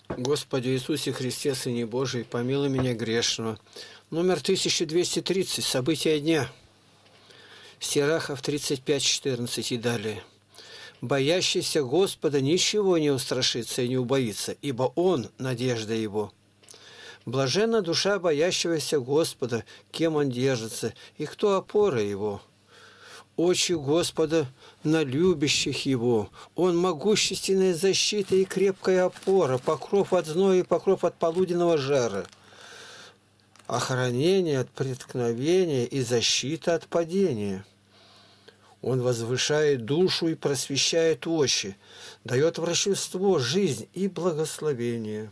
Господи Иисусе Христе, Сыне Божий, помилуй меня грешного. Номер 1230. События дня. Сирахов 35:14 и далее. Боящийся Господа ничего не устрашится и не убоится, ибо Он – надежда его. Блаженна душа боящегося Господа, кем он держится, и кто опора его. Очи Господа на любящих Его. Он могущественная защита и крепкая опора, покров от зноя и покров от полуденного жара. Охранение от преткновения и защита от падения. Он возвышает душу и просвещает очи, дает врачество, жизнь и благословение.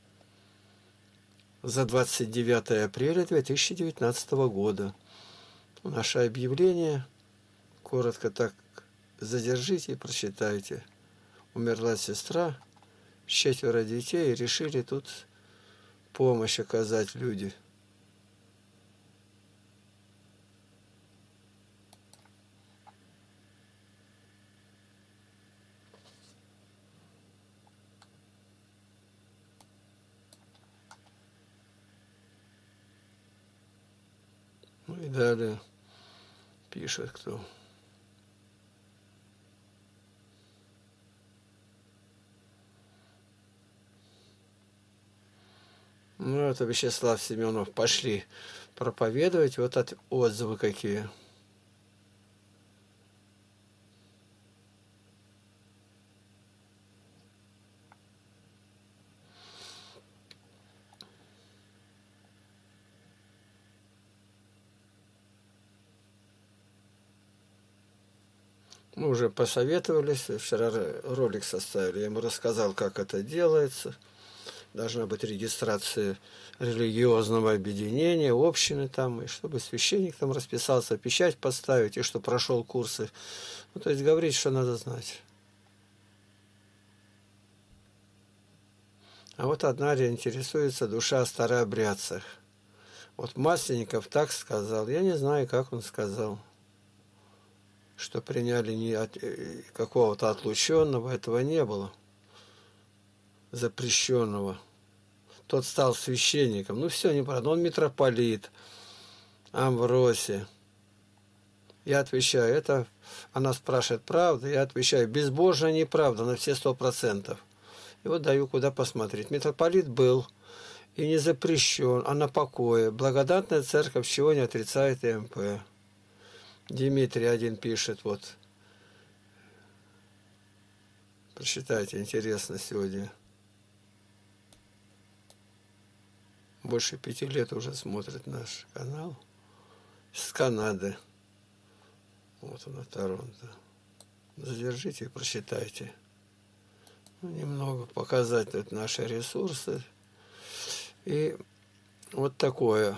За 29 апреля 2019 года. Наше объявление, коротко так задержите и прочитайте. Умерла сестра, 4 детей, и решили тут помощь оказать люди. Ну и далее пишет кто. Ну, это Вячеслав Семенов. Пошли проповедовать. Вот отзывы какие. Мы уже посоветовались, вчера ролик составили, я ему рассказал, как это делается. Должна быть регистрация религиозного объединения, общины там, и чтобы священник там расписался, печать поставить, и что прошел курсы. Ну, то есть говорить, что надо знать. А вот одна интересуется душа о старообрядцах. Вот Масленников так сказал, я не знаю, как он сказал. Что приняли не от какого-то отлученного, этого не было, запрещенного. Тот стал священником. Ну, все неправда. Он митрополит, Амвросий. Я отвечаю, это она спрашивает, правда? Я отвечаю, безбожная неправда на все 100%. И вот даю куда посмотреть. Митрополит был и не запрещен, а на покое. Благодатная церковь чего не отрицает МП. Дмитрий один пишет, вот. Прочитайте, интересно сегодня. Больше 5 лет уже смотрит наш канал. С Канады. Вот она, Торонто. Задержите и прочитайте. Ну, немного показать тут наши ресурсы. И вот такое.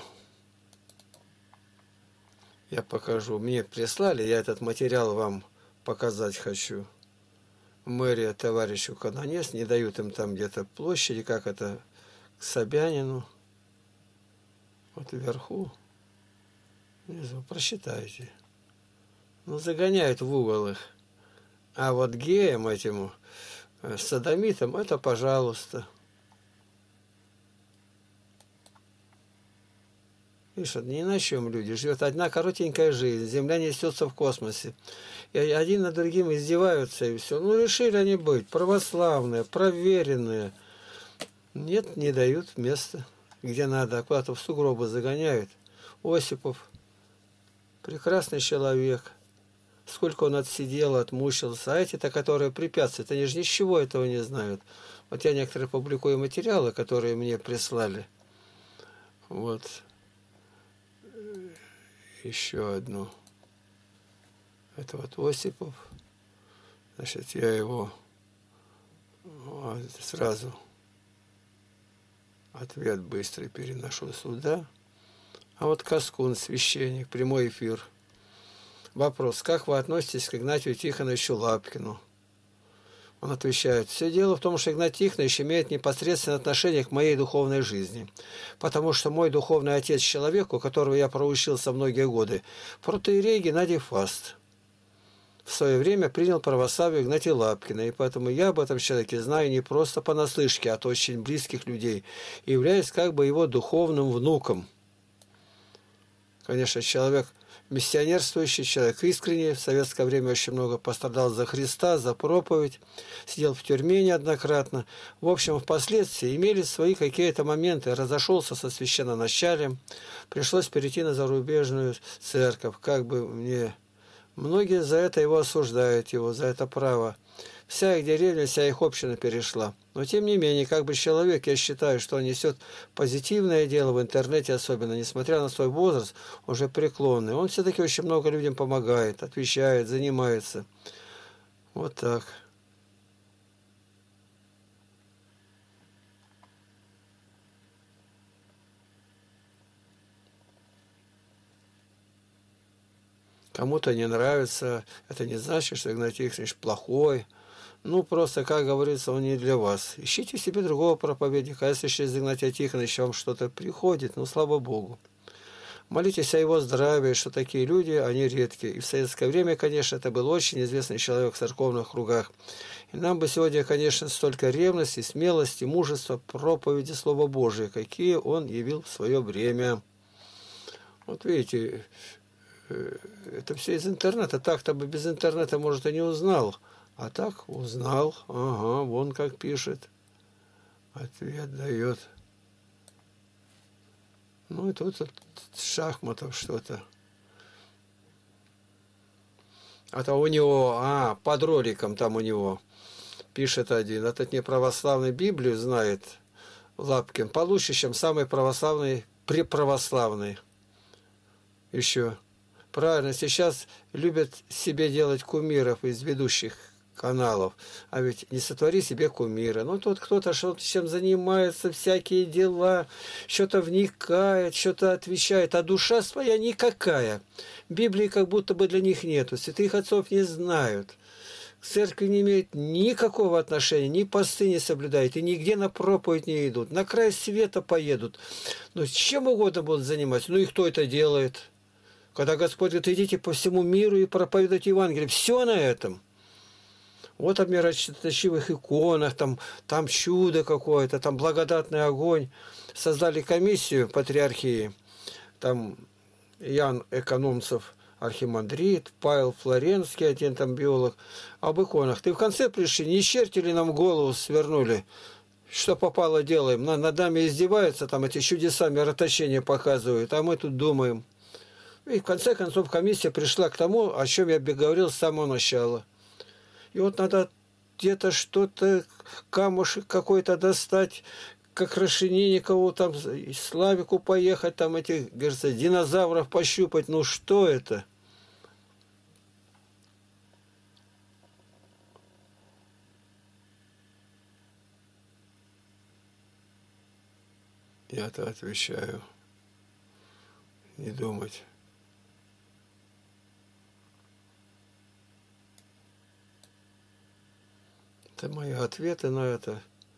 Я покажу. Мне прислали, я этот материал вам показать хочу. Мэрия товарищу Канонес, не дают им там где-то площади, как это, к Собянину. Вот вверху, внизу, просчитайте. Ну, загоняют в угол их. А вот геям этим, содомитам, это пожалуйста. Видишь, ни на чем люди. Живет одна коротенькая жизнь. Земля несется в космосе. И один над другим издеваются, и все. Ну, решили они быть православные, проверенные. Нет, не дают места, где надо. А куда-то в сугробы загоняют. Осипов. Прекрасный человек. Сколько он отсидел, отмучился. А эти-то, которые препятствуют, они же ничего этого не знают. Вот я некоторые публикую материалы, которые мне прислали. Вот. Еще одну. Это вот Осипов. Значит, я его сразу ответ быстрый переношу сюда. А вот Каскун, священник, прямой эфир. Вопрос. Как вы относитесь к Игнатию Тихоновичу Лапкину? Он отвечает, все дело в том, что Игнатий Тихонович имеет непосредственное отношение к моей духовной жизни, потому что мой духовный отец человек, у которого я проучился многие годы, протоиерей Геннадий Фаст. в свое время принял православие Игнатия Лапкина, и поэтому я об этом человеке знаю не просто понаслышке, а от очень близких людей, и являюсь как бы его духовным внуком. Конечно, человек миссионерствующий, человек искренний, в советское время очень много пострадал за Христа, за проповедь, сидел в тюрьме неоднократно. В общем, впоследствии имели свои какие-то моменты, разошелся со священноначалием, пришлось перейти на зарубежную церковь, как бы мне... Многие за это его осуждают, его за это право. Вся их деревня, вся их община перешла. Но тем не менее, как бы человек, я считаю, что он несет позитивное дело в интернете особенно, несмотря на свой возраст, уже преклонный. Он все-таки очень много людям помогает, отвечает, занимается. Вот так. Кому-то не нравится, это не значит, что Игнатий Тихонович плохой. Ну, просто, как говорится, он не для вас. Ищите себе другого проповедника. А если через Игнатия Тихоновича вам что-то приходит, ну, слава Богу. Молитесь о его здравии, что такие люди, они редкие. И в советское время, конечно, это был очень известный человек в церковных кругах. И нам бы сегодня, конечно, столько ревности, смелости, мужества, проповеди Слова Божия, какие он явил в свое время. Вот видите, это все из интернета. Так-то бы без интернета, может, и не узнал. А так узнал. Ага, вон как пишет. Ответ дает. Ну и тут от шахматов что-то. А то у него, под роликом там у него пишет один. Этот не православный Библию знает Лапкин. Получше, чем самый православный, преправославный. Еще. Правильно, сейчас любят себе делать кумиров из ведущих каналов. А ведь не сотвори себе кумира. Ну, тут кто-то что-то чем занимается, всякие дела, что-то вникает, что-то отвечает. А душа своя никакая. Библии как будто бы для них нету. Святых отцов не знают. К церкви не имеют никакого отношения, ни посты не соблюдают, и нигде на проповедь не идут. На край света поедут. Ну, чем угодно будут заниматься. Ну, и кто это делает? Когда Господь говорит, идите по всему миру и проповедуйте Евангелие. Все на этом. Вот о мироточивых иконах, там чудо какое-то, там благодатный огонь. Создали комиссию патриархии. Там Ян Экономцев, архимандрит, Павел Флоренский, один там биолог. Об иконах. Ты в конце пришли, не черти ли нам голову свернули? Что попало делаем? Над нами издеваются, там эти чудеса мироточения показывают, а мы тут думаем. И в конце концов комиссия пришла к тому, о чем я говорил с самого начала. И вот надо где-то что-то, камушек какой-то достать, как Крашенинникову, там, Славику поехать, там этих, говорится, динозавров пощупать. Ну что это? Я-то отвечаю. Не думать. Это мои ответы на это.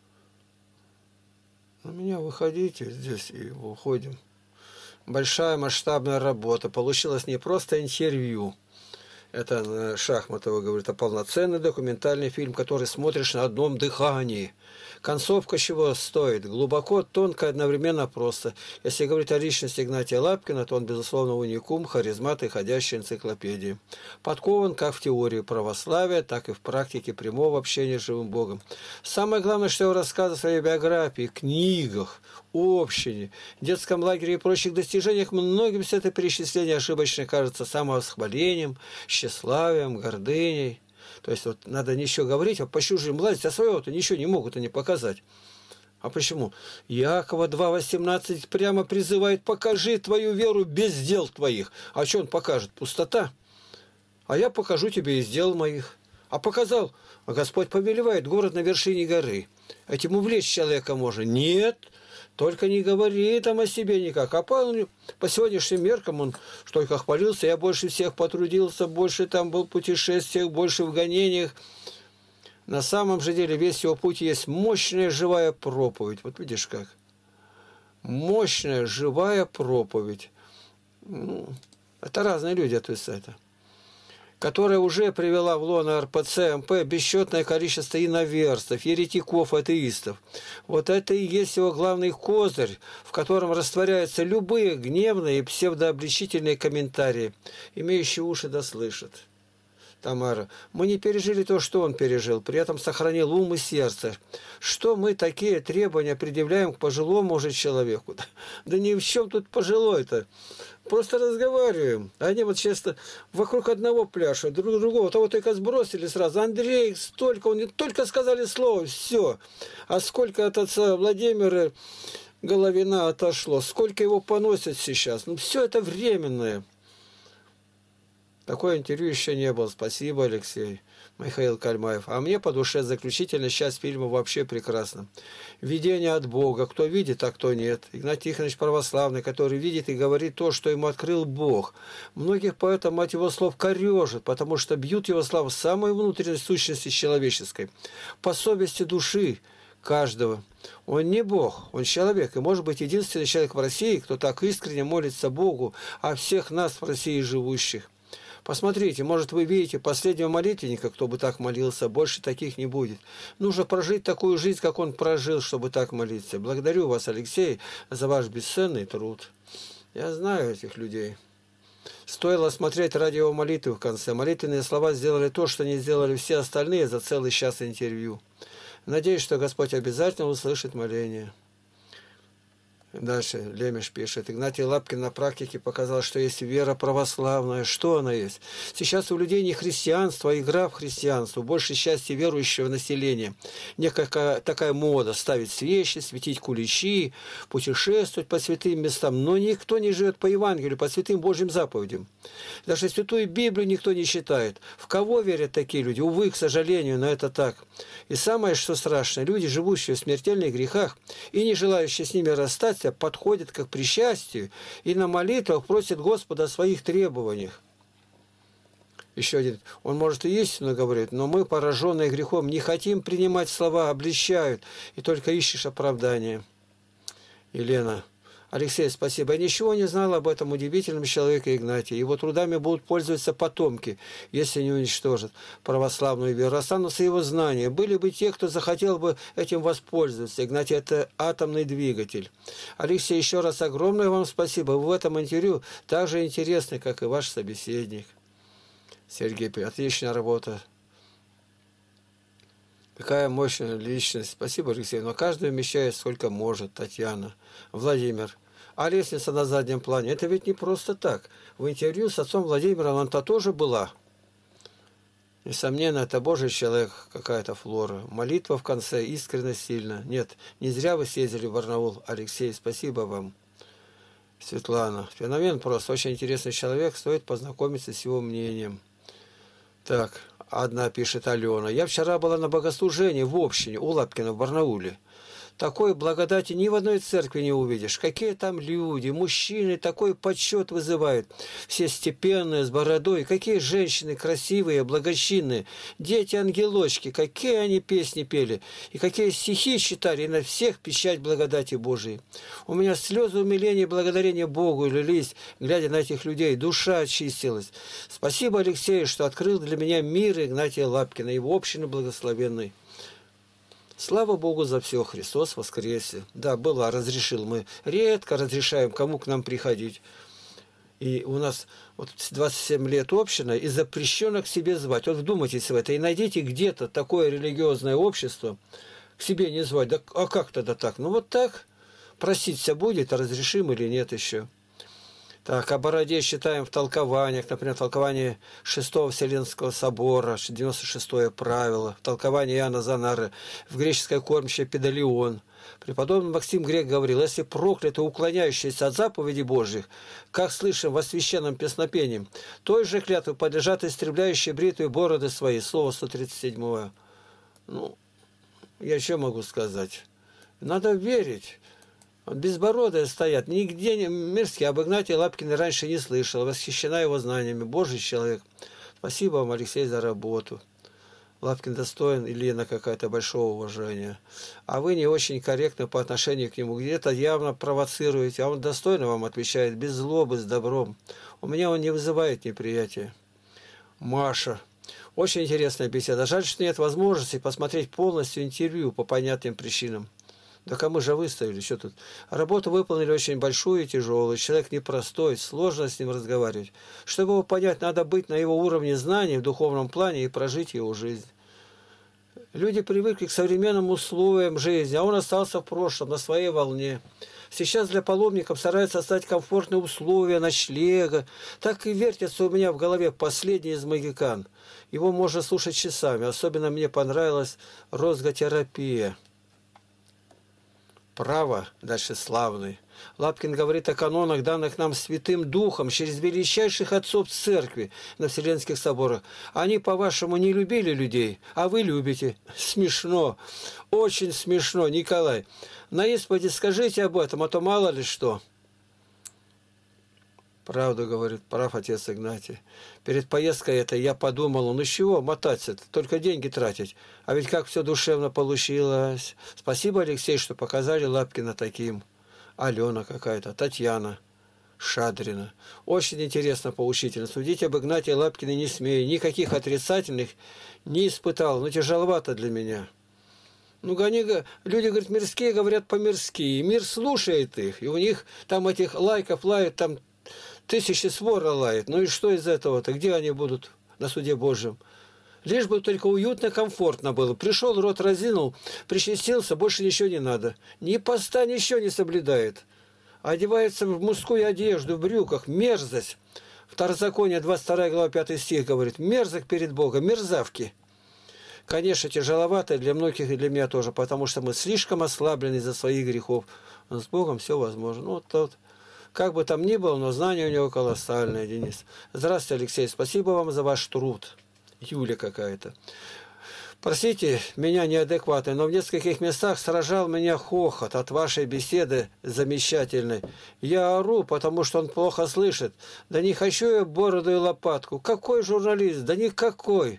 На меня выходите здесь и уходим. Большая масштабная работа. Получилось не просто интервью. Это Шахматова говорит, а полноценный документальный фильм, который смотришь на одном дыхании. Концовка чего стоит? Глубоко, тонко, одновременно просто. Если говорить о личности Игнатия Лапкина, то он, безусловно, уникум, харизмат и ходящая энциклопедия. Подкован как в теории православия, так и в практике прямого общения с живым Богом. Самое главное, что его рассказы в своей биографии, книгах, общине, детском лагере и прочих достижениях, многим все это перечисление ошибочно кажется самовосхвалением, тщеславием, гордыней. То есть вот надо ничего говорить, а по чужим лазить, а своего-то ничего не могут они показать. А почему? Иакова 2:18 прямо призывает, покажи твою веру без дел твоих. А что он покажет? Пустота. А я покажу тебе из дел моих. А показал, а Господь повелевает, город на вершине горы. Этим увлечь человека можно. Нет, только не говори там о себе никак. А по сегодняшним меркам он только хвалился. Я больше всех потрудился, больше там был в путешествиях, больше в гонениях. На самом же деле весь его путь есть мощная живая проповедь. Вот видишь как. Мощная живая проповедь. Ну, это разные люди, то есть это. которая уже привела в лоно РПЦ, МП бесчетное количество иноверцев, еретиков, атеистов. Вот это и есть его главный козырь, в котором растворяются любые гневные и псевдообличительные комментарии. Имеющие уши да слышат. Тамара, мы не пережили то, что он пережил, при этом сохранил ум и сердце. Что мы такие требования предъявляем к пожилому уже человеку? Да ни в чем тут пожилой-то. Просто разговариваем. Они вот часто вокруг одного пляшут, друг другого. Того только сбросили сразу. Андрей, столько, он не только сказали слово, все. А сколько от отца Владимира Головина отошло, сколько его поносят сейчас. Ну, все это временное. Такое интервью еще не было. Спасибо, Алексей. Михаил Кальмаев. А мне по душе заключительная часть фильма вообще прекрасна. Видение от Бога. Кто видит, а кто нет. Игнатий Тихонович Православный, который видит и говорит то, что ему открыл Бог. Многих поэтому от его слов корежит, потому что бьют его слова в самой внутренней сущности человеческой. По совести души каждого. Он не Бог, он человек. И может быть единственный человек в России, кто так искренне молится Богу о всех нас в России живущих. Посмотрите, может, вы видите последнего молитвенника, кто бы так молился, больше таких не будет. Нужно прожить такую жизнь, как он прожил, чтобы так молиться. Благодарю вас, Алексей, за ваш бесценный труд. Я знаю этих людей. Стоило смотреть радиомолитвы в конце. Молитвенные слова сделали то, что не сделали все остальные за целый час интервью. Надеюсь, что Господь обязательно услышит моление. Дальше Лемеш пишет. Игнатий Лапкин на практике показал, что есть вера православная. Что она есть? Сейчас у людей не христианство, а игра в христианство. Большей части верующего населения. Некая такая мода ставить свечи, светить куличи, путешествовать по святым местам. Но никто не живет по Евангелию, по святым Божьим заповедям. Даже Святую Библию никто не читает. В кого верят такие люди? Увы, к сожалению, но это так. И самое, что страшное, люди, живущие в смертельных грехах и не желающие с ними расстаться, подходят как к причастию и на молитвах просят Господа о своих требованиях. Еще один. Он, может, и истину говорит, но мы, пораженные грехом, не хотим принимать слова, обличают, и только ищешь оправдания. Елена. Алексей, спасибо. Я ничего не знал об этом удивительном человеке Игнатии. Его трудами будут пользоваться потомки, если не уничтожат православную веру. Останутся его знания. Были бы те, кто захотел бы этим воспользоваться. Игнатий – это атомный двигатель. Алексей, еще раз огромное вам спасибо. Вы в этом интервью так же интересны, как и ваш собеседник. Сергей, отличная работа. Какая мощная личность. Спасибо, Алексей. Но каждый вмещает сколько может. Татьяна. Владимир. А лестница на заднем плане, это ведь не просто так. В интервью с отцом Владимиром она-то тоже была. Несомненно, это Божий человек, какая-то Флора. Молитва в конце, искренне, сильно. Нет, не зря вы съездили в Барнаул. Алексей, спасибо вам. Светлана. Феномен просто. Очень интересный человек, стоит познакомиться с его мнением. Так, одна пишет Алена. Я вчера была на богослужении в общине у Лапкина в Барнауле. Такой благодати ни в одной церкви не увидишь. Какие там люди, мужчины, такой почет вызывают. Все степенные, с бородой. Какие женщины красивые, благочинные. Дети-ангелочки, какие они песни пели. И какие стихи читали. И на всех печать благодати Божией. У меня слезы умиления и благодарения Богу лились, глядя на этих людей. Душа очистилась. Спасибо, Алексею, что открыл для меня мир Игнатия Лапкина, его общины благословенной. Слава Богу за все, Христос воскресе. Да, было, разрешил. Мы редко разрешаем, кому к нам приходить. И у нас вот 27 лет община, и запрещено к себе звать. Вот вдумайтесь в это и найдите где-то такое религиозное общество, к себе не звать. Да, а как тогда так? Ну вот так. Проситься будет, а разрешим или нет еще. Так, о бороде считаем в толкованиях, например, в толковании 6-го Вселенского собора, 96-е правило, в толковании Иоанна Занары, в греческой кормче Педалион. Преподобный Максим Грек говорил, если прокляты, уклоняющиеся от заповедей Божьих, как слышим во священном песнопении, той же клятвы подлежат истребляющие бритые бороды свои. Слово 137. Ну, я еще могу сказать. Надо верить. Безбородые стоят. Нигде не Мирский об Игнатии Лапкине раньше не слышал. Восхищена его знаниями. Божий человек. Спасибо вам, Алексей, за работу. Лапкин достоин, Елена какая-то большого уважения. А вы не очень корректны по отношению к нему. Где-то явно провоцируете. А он достойно вам отвечает. Без злобы, с добром. У меня он не вызывает неприятия. Маша. Очень интересная беседа. Жаль, что нет возможности посмотреть полностью интервью по понятным причинам. Да кому же выставили? Что тут? Работу выполнили очень большую и тяжелую. Человек непростой, сложно с ним разговаривать. Чтобы его понять, надо быть на его уровне знаний в духовном плане и прожить его жизнь. Люди привыкли к современным условиям жизни, а он остался в прошлом, на своей волне. Сейчас для паломников стараются создать комфортные условия ночлега. Так и вертится у меня в голове последний из магикан. Его можно слушать часами. Особенно мне понравилась розготерапия. Право, дальше славный. Лапкин говорит о канонах, данных нам Святым Духом через величайших отцов церкви на Вселенских соборах. Они, по-вашему, не любили людей, а вы любите. Смешно, очень смешно, Николай. На исповеди скажите об этом, а то мало ли что. Правду говорит, прав отец Игнатий. Перед поездкой этой я подумал, ну чего мотаться-то, только деньги тратить. А ведь как все душевно получилось. Спасибо, Алексей, что показали Лапкина таким. Алена какая-то, Татьяна Шадрина. Очень интересно, поучительно. Судить об Игнатии Лапкине не смею. Никаких отрицательных не испытал. Но тяжеловато для меня. Ну, люди, говорят, мирские говорят по-мирски. И мир слушает их. И у них там этих лайков лают, там тысячи свора лает. Ну и что из этого-то? Где они будут на суде Божьем? Лишь бы только уютно, комфортно было. Пришел, рот разинул, причастился, больше ничего не надо. Ни поста, ничего не соблюдает. Одевается в мужскую одежду, в брюках. Мерзость. Второзаконие, 22 глава, 5 стих говорит. Мерзок перед Богом, мерзавки. Конечно, тяжеловато для многих и для меня тоже, потому что мы слишком ослаблены из-за своих грехов. Но с Богом все возможно. Ну, вот. Как бы там ни было, но знание у него колоссальное, Денис. Здравствуйте, Алексей. Спасибо вам за ваш труд. Юля какая-то. Простите меня неадекватно, но в нескольких местах сражал меня хохот от вашей беседы замечательной. Я ору, потому что он плохо слышит. Да не хочу я бороду и лопатку. Какой журналист? Да никакой.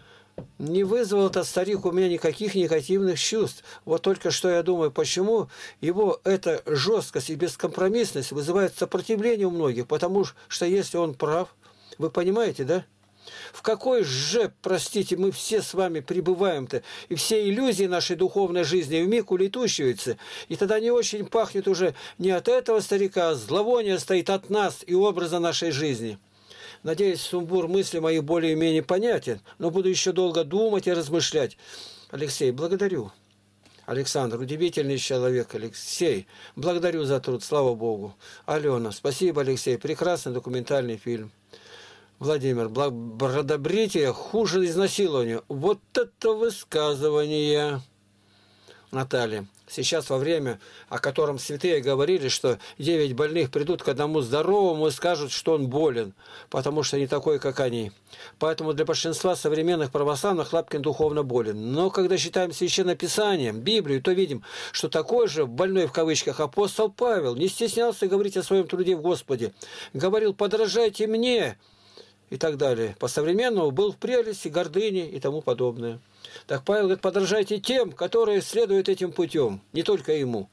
Не вызвал этот старик у меня никаких негативных чувств. Вот только что я думаю, почему его эта жесткость и бескомпромиссность вызывает сопротивление у многих. Потому что если он прав, вы понимаете, да? В какой же, простите, мы все с вами пребываем-то, и все иллюзии нашей духовной жизни вмиг улетучиваются, и тогда не очень пахнет уже не от этого старика, а зловоние стоит от нас и образа нашей жизни. Надеюсь, сумбур мысли моих более-менее понятен, но буду еще долго думать и размышлять. Алексей, благодарю. Александр, удивительный человек, Алексей. Благодарю за труд, слава Богу. Алена, спасибо, Алексей, прекрасный документальный фильм. Владимир, бродобритие хуже изнасилования. Вот это высказывание. Наталья, сейчас во время, о котором святые говорили, что 9 больных придут к одному здоровому и скажут, что он болен, потому что не такой, как они. Поэтому для большинства современных православных Лапкин духовно болен. Но когда считаем Священное Писание, Библию, то видим, что такой же больной в кавычках апостол Павел не стеснялся говорить о своем труде в Господе. Говорил, подражайте мне и так далее. По-современному был в прелести, гордыне и тому подобное. Так Павел говорит, подражайте тем, которые следуют этим путем, не только ему.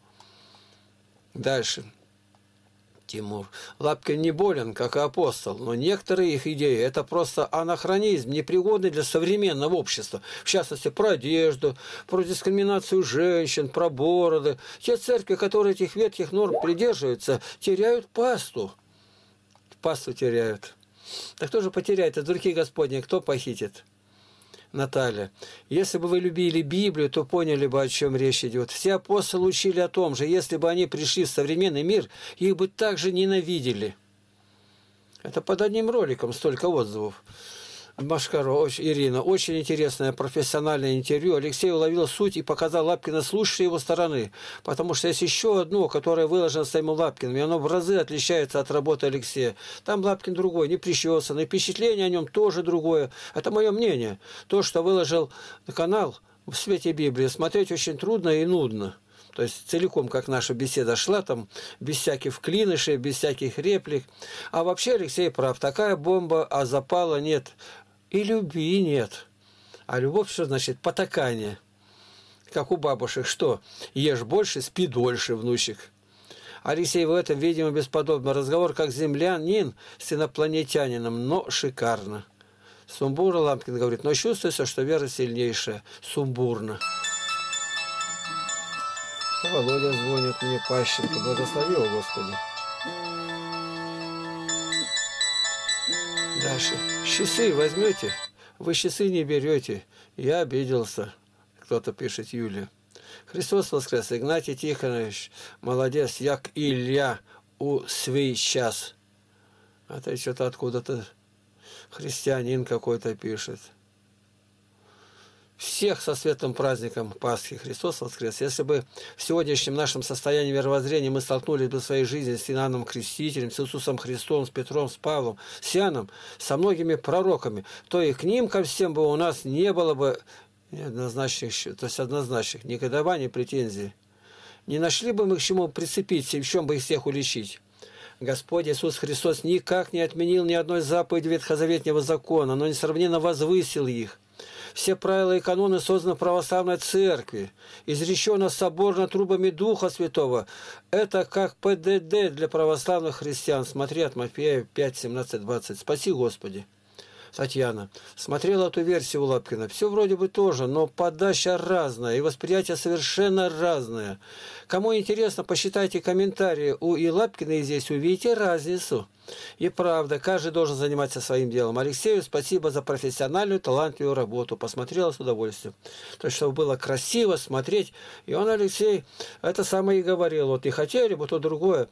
Дальше. Тимур. Лапкин не болен, как и апостол, но некоторые их идеи – это просто анахронизм, непригодный для современного общества. В частности, про одежду, про дискриминацию женщин, про бороды. Те церкви, которые этих ветхих норм придерживаются, теряют пасту. Пасту теряют. Так кто же потеряет? От руки Господней кто похитит? Наталья, если бы вы любили Библию, то поняли бы, о чем речь идет. Все апостолы учили о том же, если бы они пришли в современный мир, их бы также ненавидели. Это под одним роликом столько отзывов. Машкаро, Ирина, очень интересное профессиональное интервью. Алексей уловил суть и показал Лапкина с лучшей его стороны. Потому что есть еще одно, которое выложено самим Лапкиным, и оно в разы отличается от работы Алексея. Там Лапкин другой, не причесанный, впечатление о нем тоже другое. Это мое мнение. То, что выложил канал в свете Библии, смотреть очень трудно и нудно. То есть целиком, как наша беседа шла, там без всяких вклинышей, без всяких реплик. А вообще Алексей прав. Такая бомба, а запала нет. И любви нет. А любовь, что значит? Потакание. Как у бабушек. Что? Ешь больше, спи дольше, внучек. Алексей в этом, видимо, бесподобный разговор, как землянин с инопланетянином, но шикарно. Сумбура Лампкин говорит, но чувствуется, что вера сильнейшая. Сумбурно. Володя звонит мне, Пащенко. Благослови его, Господи. Дальше. Часы возьмете? Вы часы не берете. Я обиделся. Кто-то пишет, Юлия. Христос воскрес. Игнатий Тихонович. Молодец. Як Илья у свой час. Это что-то откуда-то христианин какой-то пишет. Всех со светлым праздником Пасхи. Христос воскрес. Если бы в сегодняшнем нашем состоянии мировоззрения мы столкнулись бы в своей жизни с Иоанном Крестителем, с Иисусом Христом, с Петром, с Павлом, с Иоанном, со многими пророками, то и к ним ко всем бы у нас не было бы однозначных, то есть однозначных, негодований, претензий. Не нашли бы мы к чему прицепиться и в чем бы их всех уличить. Господь Иисус Христос никак не отменил ни одной заповеди ветхозаветнего закона, но несравненно возвысил их. Все правила и каноны созданы в православной церкви, изречено соборно трубами Духа Святого. Это как ПДД для православных христиан. Смотри от Матфея 5, 17, 20. Спаси Господи. Татьяна. Смотрела эту версию у Лапкина. Все вроде бы тоже, но подача разная и восприятие совершенно разное. Кому интересно, посчитайте комментарии у и Лапкина, и здесь увидите разницу. И правда, каждый должен заниматься своим делом. Алексею спасибо за профессиональную, талантливую работу. Посмотрела с удовольствием. То есть, чтобы было красиво смотреть. И он, Алексей, это самое и говорил. Вот не хотели бы то другое.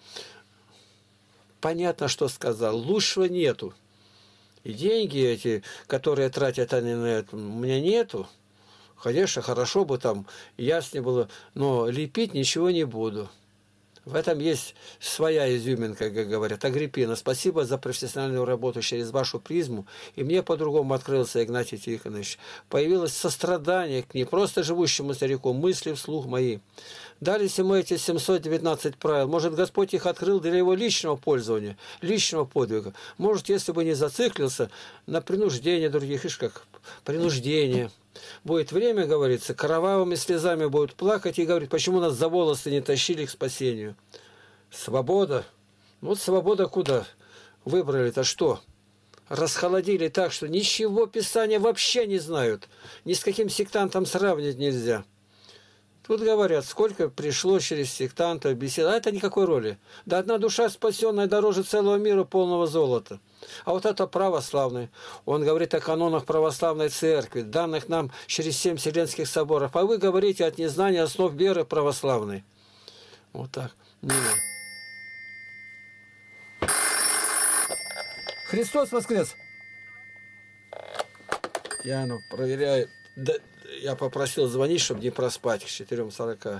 Понятно, что сказал. Лучшего нету. И деньги эти, которые тратят они на это, у меня нету. Конечно, хорошо бы там, ясно было, но лепить ничего не буду. В этом есть своя изюминка, как говорят. Агриппина, спасибо за профессиональную работу через вашу призму. И мне по-другому открылся Игнатий Тихонович. Появилось сострадание к не просто живущему старику, мысли вслух мои. Дались ему эти 719 правил. Может, Господь их открыл для его личного пользования, личного подвига. Может, если бы не зациклился на принуждение других, ишь как принуждение. Будет время, говорится, кровавыми слезами будут плакать и говорить, почему нас за волосы не тащили к спасению. Свобода. Вот свобода куда? Выбрали-то что? Расхолодили так, что ничего Писания вообще не знают. Ни с каким сектантом сравнить нельзя. Тут говорят, сколько пришло через сектантов бесед. А это никакой роли. Да одна душа спасенная дороже целого мира полного золота. А вот это православный. Он говорит о канонах православной церкви, данных нам через 7 вселенских соборов. А вы говорите от незнания основ веры православной. Вот так. Нина. Христос воскрес! Яну проверяю. Да, я попросил звонить, чтобы не проспать к 4:40.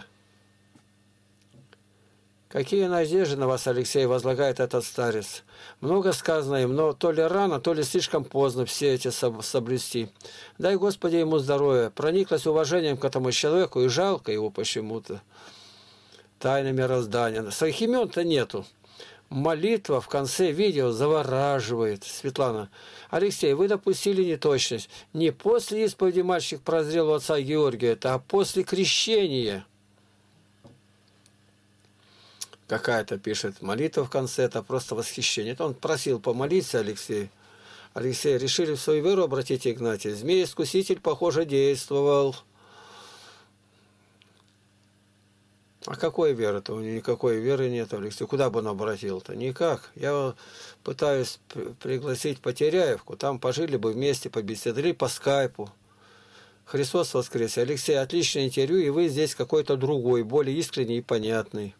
Какие надежды на вас, Алексей, возлагает этот старец? Много сказано им, но то ли рано, то ли слишком поздно все эти соблюсти. Дай, Господи, ему здоровья. Прониклась уважением к этому человеку, и жалко его почему-то. Тайна мироздания. Своих имен-то нету. Молитва в конце видео завораживает. Светлана. Алексей, вы допустили неточность. Не после исповеди мальчик прозрел у отца Георгия, а после крещения. Какая-то пишет молитва в конце, это просто восхищение. Это он просил помолиться, Алексей. Алексей, решили в свою веру обратить Игнатия. Змей-искуситель, похоже, действовал. А какой веры-то? У него никакой веры нет, Алексей. Куда бы он обратил-то? Никак. Я пытаюсь пригласить Потеряевку. Там пожили бы вместе, побеседовали по скайпу. Христос воскрес. Алексей, отличное интервью, и вы здесь какой-то другой, более искренний и понятный.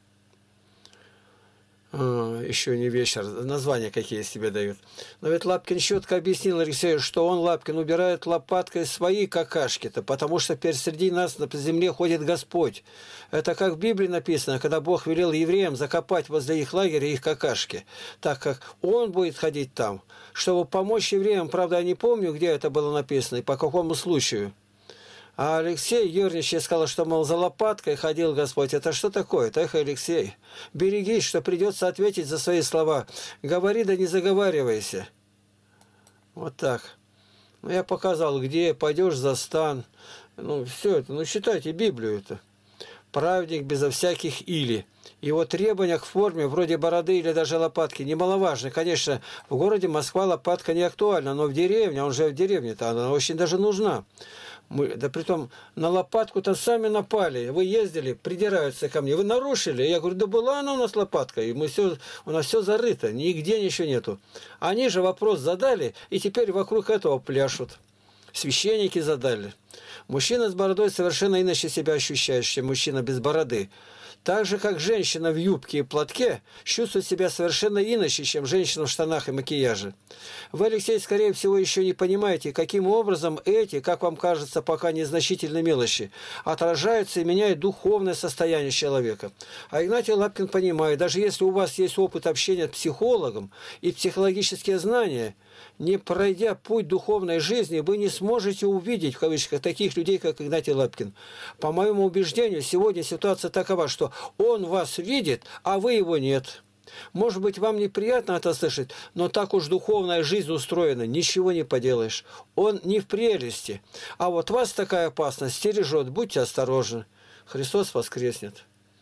Еще не вечер. Названия какие себе дают. Но ведь Лапкин четко объяснил Алексею, что он, Лапкин, убирает лопаткой свои какашки-то, потому что теперь среди нас на земле ходит Господь. Это как в Библии написано, когда Бог велел евреям закопать возле их лагеря их какашки, так как Он будет ходить там, чтобы помочь евреям. Правда, я не помню, где это было написано и по какому случаю. А Алексей ерничая сказал, что, мол, за лопаткой ходил Господь. Это что такое? Эх, Алексей, берегись, что придется ответить за свои слова. Говори, да не заговаривайся. Вот так. Ну, я показал, где пойдешь за стан. Ну, все это, ну, читайте Библию-то. праведник безо всяких или. Его требования к форме, вроде бороды или даже лопатки, немаловажны. Конечно, в городе Москва лопатка не актуальна, но в деревне, он же в деревне-то, она очень даже нужна. Да притом на лопатку-то сами напали. Вы ездили, придираются ко мне. Вы нарушили? Я говорю, да была она у нас лопатка, и у нас все зарыто, нигде ничего нету. Они же вопрос задали, и теперь вокруг этого пляшут. Священники задали. Мужчина с бородой совершенно иначе себя ощущает, чем мужчина без бороды. Так же, как женщина в юбке и платке чувствует себя совершенно иначе, чем женщина в штанах и макияже. Вы, Алексей, скорее всего, еще не понимаете, каким образом эти, как вам кажется, пока незначительные мелочи, отражаются и меняют духовное состояние человека. А Игнатий Лапкин понимает, даже если у вас есть опыт общения с психологом и психологические знания, не пройдя путь духовной жизни, вы не сможете увидеть, в кавычках, таких людей, как Игнатий Лапкин. По моему убеждению, сегодня ситуация такова, что он вас видит, а вы его нет. Может быть, вам неприятно это слышать, но так уж духовная жизнь устроена, ничего не поделаешь. Он не в прелести. А вот вас такая опасность стережет, будьте осторожны. Христос воскреснет.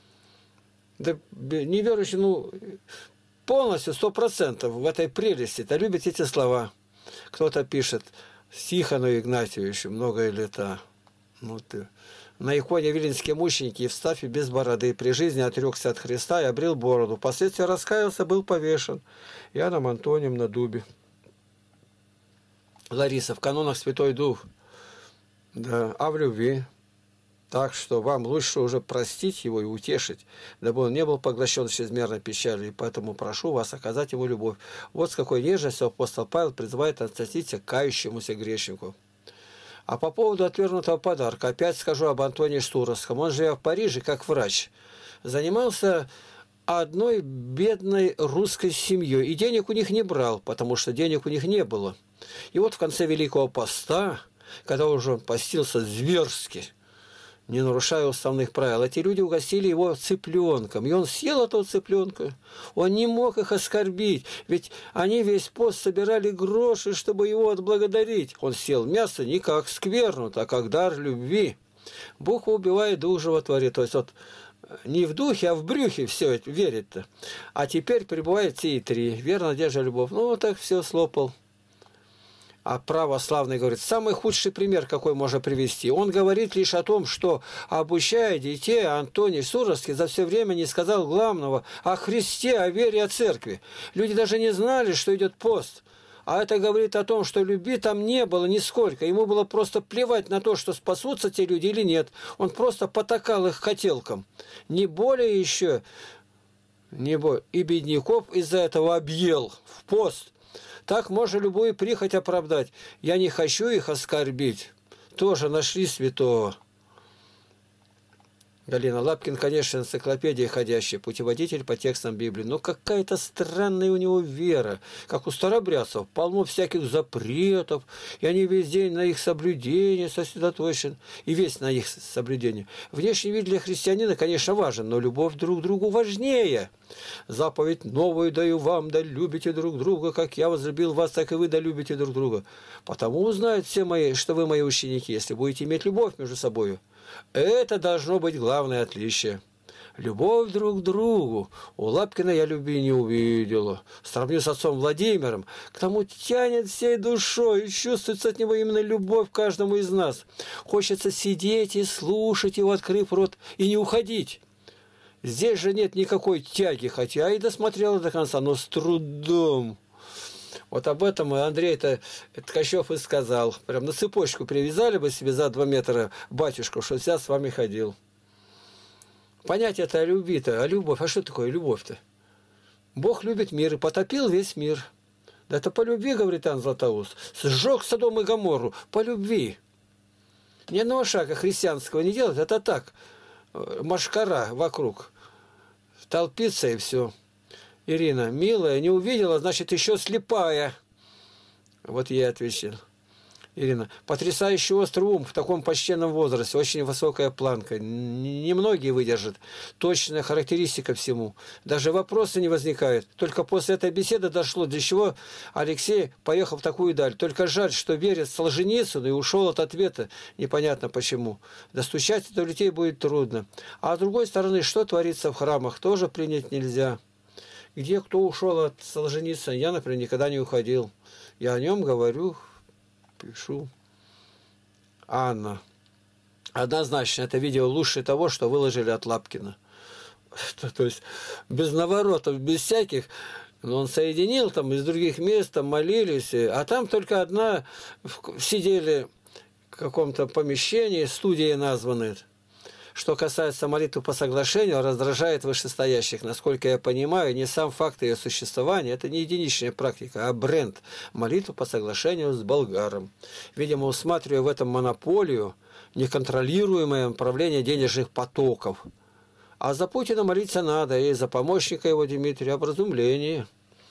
Да неверующий, полностью, 100% в этой прелести-то любит эти слова. Кто-то пишет, Тихону Игнатьевичу многое лета. На иконе виленские мученики Евстафий без бороды при жизни отрекся от Христа и обрел бороду. Впоследствии раскаялся, был повешен. Иоанном Антонием на дубе. Лариса, в канонах Святой Дух. Да, а в любви. Так что вам лучше уже простить его и утешить, дабы он не был поглощен чрезмерной печалью, и поэтому прошу вас оказать ему любовь. Вот с какой нежностью апостол Павел призывает относиться к кающемуся грешнику. А по поводу отвергнутого подарка, опять скажу об Антонии Штуровском. Он, живя в Париже, как врач, занимался одной бедной русской семьей, и денег у них не брал, потому что денег у них не было. И вот в конце Великого Поста, когда уже он постился зверски, не нарушая уставных правил, эти люди угостили его цыпленком, и он съел этого цыпленка. Он не мог их оскорбить, ведь они весь пост собирали гроши, чтобы его отблагодарить. Он съел мясо не как скверну, а как дар любви. Бог убивает, дух животворит. То есть вот не в духе, а в брюхе все это верит-то. А теперь пребывает те и три. Вера, надежда, любовь. Вот так все слопал. А православный говорит, самый худший пример, какой можно привести. Он говорит лишь о том, что, обучая детей, Антоний Суровский за все время не сказал главного о Христе, о вере, о церкви. Люди даже не знали, что идет пост. А это говорит о том, что любви там не было нисколько. Ему было просто плевать на то, что спасутся те люди или нет. Он просто потакал их хотелкам. Не более еще, не более. И бедняков из-за этого объел в пост. Так можно любую прихоть оправдать. Я не хочу их оскорбить. Тоже нашли святого. Галина Лапкин, конечно, энциклопедия ходящая, путеводитель по текстам Библии. Но какая-то странная у него вера, как у старобрядцев, полно всяких запретов, и они весь день на их соблюдение сосредоточены, и весь на их соблюдение. Внешний вид для христианина, конечно, важен, но любовь друг к другу важнее. Заповедь новую даю вам, да любите друг друга, как я возлюбил вас, так и вы да любите друг друга. Потому узнают все мои, что вы мои ученики, если будете иметь любовь между собой. Это должно быть главное отличие. Любовь друг к другу. У Лапкина я любви не увидела. Сравню с отцом Владимиром. К тому тянет всей душой, и чувствуется от него именно любовь к каждому из нас. Хочется сидеть и слушать его, открыв рот, и не уходить. Здесь же нет никакой тяги, хотя и досмотрела до конца, но с трудом. Вот об этом Андрей-то Ткачев и сказал. Прям на цепочку привязали бы себе за 2 метра батюшку, что я с вами ходил. Понятие это о любви-то, о любовь. А что такое любовь-то? Бог любит мир и потопил весь мир. Да это по любви, говорит Иоанн Златоуст. Сжег Содом и Гоморру по любви. Ни одного шага христианского не делать, это так. Машкара вокруг. Толпится и все. Ирина, милая, не увидела, значит, еще слепая. Вот я отвечал. Ирина, потрясающий острый ум в таком почтенном возрасте, очень высокая планка. Немногие выдержат. Точная характеристика всему. Даже вопросы не возникают. Только после этой беседы дошло, для чего Алексей поехал в такую даль. Только жаль, что верит Солженицыну и ушел от ответа. Непонятно почему. Достучаться до людей будет трудно. А с другой стороны, что творится в храмах, тоже принять нельзя. Где кто ушел от Солженицына? Я, например, никогда не уходил. Я о нем говорю, пишу. Анна. Однозначно, это видео лучше того, что выложили от Лапкина. То есть без наворотов, без всяких. Но он соединил там из других мест, там молились. А там только одна сидели в каком-то помещении, студии названы. Что касается молитвы по соглашению, раздражает вышестоящих. Насколько я понимаю, не сам факт ее существования, это не единичная практика, а бренд. Молитва по соглашению с болгаром. Видимо, усматривая в этом монополию, неконтролируемое направление денежных потоков. А за Путина молиться надо, и за помощника его Дмитрия об разумлении.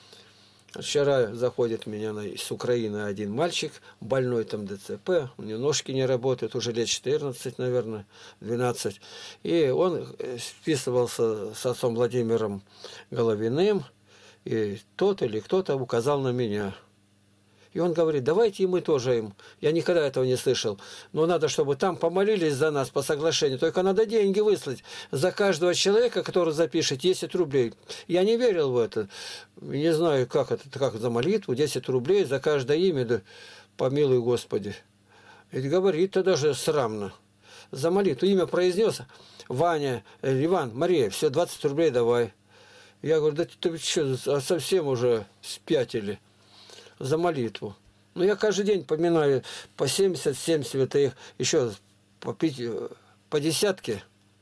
Вчера заходит меня с Украины один мальчик, больной там ДЦП, у него ножки не работают, уже лет 14, наверное, 12. И он списывался с отцом Владимиром Головиным, и тот или кто-то указал на меня. И он говорит, давайте и мы тоже им. Я никогда этого не слышал. Но надо, чтобы там помолились за нас по соглашению. Только надо деньги выслать за каждого человека, который запишет 10 рублей. Я не верил в это. Не знаю, как это, как за молитву, 10 рублей за каждое имя. Да помилуй Господи. Ведь говорит-то даже срамно. За молитву имя произнес. Ваня, Иван, Мария, все, 20 рублей давай. Я говорю, да ты что, совсем уже спятили. За молитву. Но я каждый день поминаю по 77 святых, еще по десятке.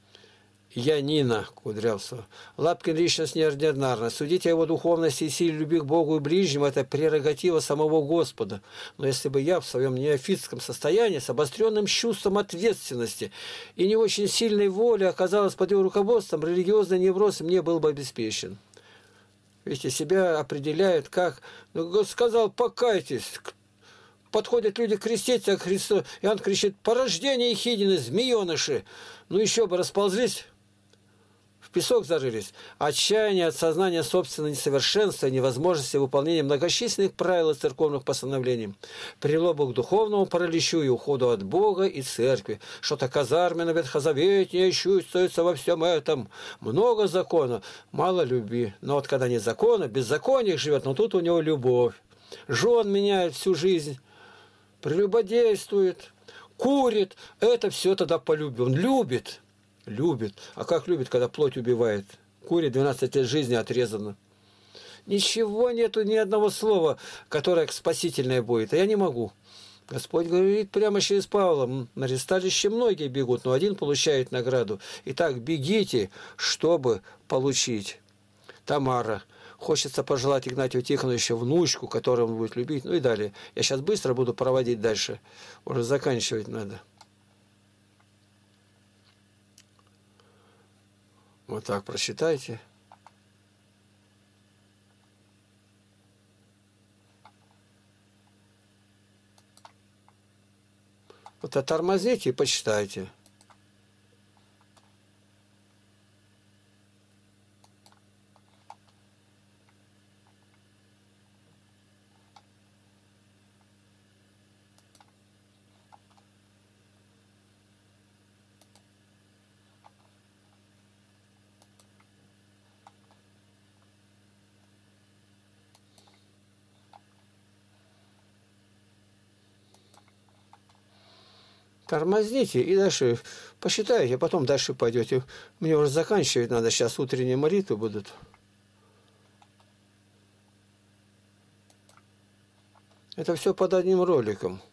Я Нина Кудрявцева. Лапкин личность неординарна. Судить о его духовности и силе любви к Богу и ближнему – это прерогатива самого Господа. Но если бы я в своем неофитском состоянии с обостренным чувством ответственности и не очень сильной воли оказалась под его руководством, религиозный невроз мне был бы обеспечен. Видите, себя определяют как... Ну, сказал, покайтесь. Подходят люди креститься, а Христос... И он кричит, порождение Ехидины, змееныши. Ну, еще бы расползлись, в песок зарылись. Отчаяние от сознания собственного несовершенства и невозможности выполнения многочисленных правил и церковных постановлений привело бы к духовному параличу и уходу от Бога и церкви. Что-то казарменно ветхозаветнее чувствуется во всем этом. Много закона, мало любви. Но вот когда нет закона, беззаконие живет, но тут у него любовь. Жен меняет всю жизнь, прелюбодействует, курит. Это все тогда по любви. Он любит. Любит. А как любит, когда плоть убивает? Курит, 12 лет жизни отрезано. Ничего нету, ни одного слова, которое спасительное будет. А я не могу. Господь говорит прямо через Павла. На ресталище многие бегут, но один получает награду. Итак, бегите, чтобы получить. Тамара. Хочется пожелать Игнатию Тихоновичу внучку, которую он будет любить. Ну и далее. Я сейчас быстро буду проводить дальше. Уже заканчивать надо. Вот так прочитайте. Вот оттормозните и почитайте. Тормозните и дальше посчитайте, а потом дальше пойдете. Мне уже заканчивать надо, сейчас утренние молитвы будут. Это все под одним роликом.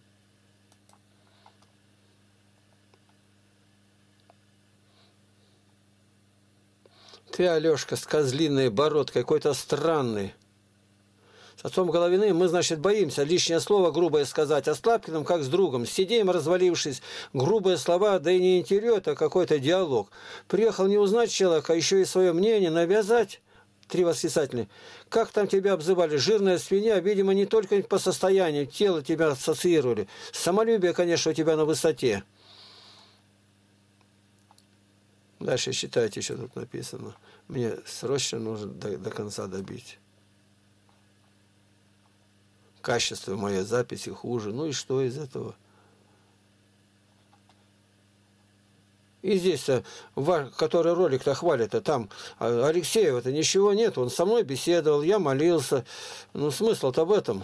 Ты, Алешка, с козлиной бородкой, какой-то странный. С отцом Головиным мы, значит, боимся лишнее слово грубое сказать, а с Лапкиным как с другом. Сидим, развалившись, грубые слова, да и не интерес, а какой-то диалог. Приехал не узнать человека, а еще и свое мнение навязать. 3 восклицательные. Как там тебя обзывали? Жирная свинья, видимо, не только по состоянию тела тебя ассоциировали. Самолюбие, конечно, у тебя на высоте. Дальше читайте, что тут написано. Мне срочно нужно до конца добить. Качество моей записи хуже. Ну и что из этого? И здесь, который ролик-то хвалит, там Алексеева-то ничего нет. Он со мной беседовал, я молился. Ну, смысл-то в этом.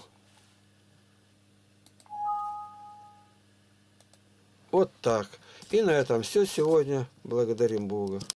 Вот так. И на этом все сегодня. Благодарим Бога.